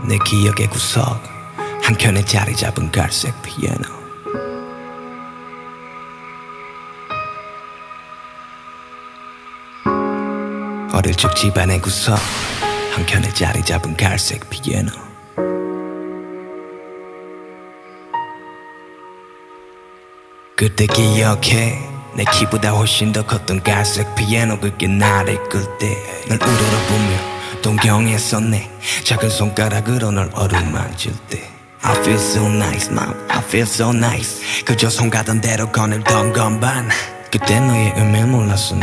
내 기억의 구석 한켠에 자리 잡은 갈색 피아노. 어릴 적 집안의 구석 한켠에 자리 잡은 갈색 피아노. 그때 기억해 내 키보다 훨씬 더 컸던 갈색 피아노. 그게 나를 끌 때 널 우러러보며 동경했었네. 작은 손가락으로 널 어루만질 때 I feel so nice, mom, I feel so nice. 그저 손 가던 대로 거닐던 건반. 그때 너의 의미를 몰랐었네.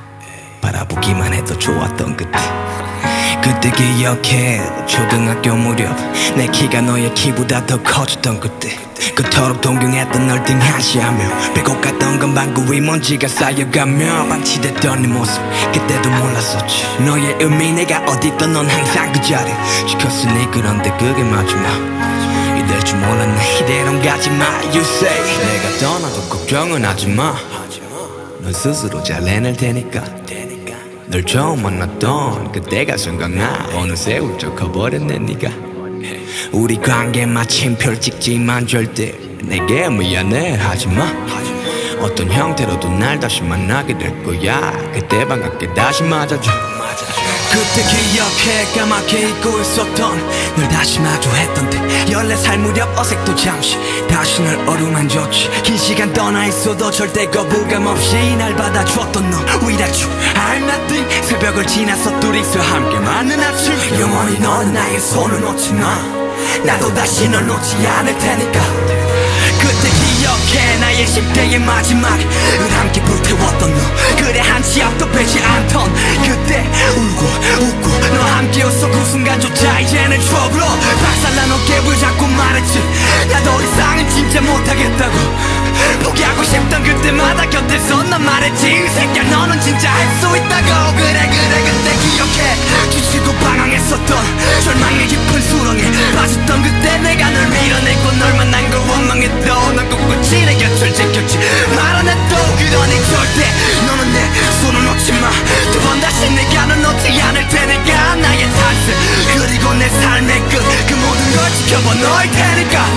바라보기만 해도 좋았던 그때. 그때 기억해 초등학교 무렵 내 키가 너의 키보다 더 커졌던 그때. 그토록 동경했던 널 등한시하며 빼고 갔던 건 방구 위 먼지가 쌓여가며 방치됐던 네 모습 그때도 몰랐었지. 너의 의미 내가 어딨던 넌 항상 그 자리 지켰으니. 그런데 그게 마지막 이될 줄 몰랐네. 이대로는 가지마 you say. 내가 떠나도 걱정은 하지마. 넌 스스로 잘 해낼 테니까. 널 처음 만났던 그때가 생각나. 어느새 훌쩍 커버렸네 네가. 우리 관계 마침 별찍지만 절대 내게 미안해 하지마. 어떤 형태로도 날 다시 만나게 될 거야. 그때 반갑게 다시 맞아줘. 그때 기억해 까맣게 잊고 있었던 널 다시 마주했던 때 14살 무렵 어색도 잠시 다시 널 어루만졌지. 긴 시간 떠나 있어도 절대 거부감 없이 날 받아줬던 너 Without you I'm nothing. 새벽을 지나서 둘이서 함께 맞는 아침. 영원히 넌 나의 손을 놓지 마. 나도 다시 널 놓지 않을 테니까. 그때 기억해 나의 10대의 마지막을 함께 불태웠던 너. 그래 한치 앞도 빼지 않던 그때 울고 웃고 너 함께 웃어 그 순간조차 이제는 추억으로 박살난 어깨를 잡고 말했지. 나도 이상은 진짜 못하겠다고. 포기하고 싶던 그때마다 곁에서 난 말했지. 이 새끼야 너는 진짜 할 수 있다고. 그래 그때 기억해 지치고 방황했었던 절망의 깊은 수렁에 빠졌던 그때 내가 널 밀어내고 널 만난 걸 원망했던 넌 꿋꿋이 내 곁을 지켰지. 말 안 해도 그러니 절대 너는 내 손을 놓지 마. 두 번 다시 내가 널 놓지 않을 테니까. 나의 탄생 그리고 내 삶의 끝 그 모든 걸 지켜봐 너일 테니까.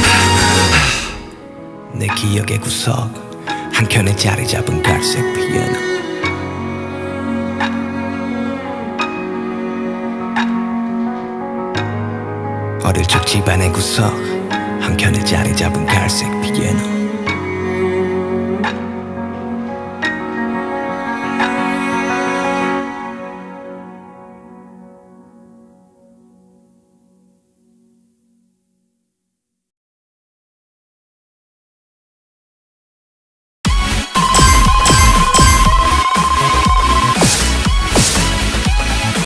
내 기억의 구석 한켠에 자리 잡은 갈색 피아노. 어릴 적 집안의 구석 한켠에 자리 잡은 갈색 피아노.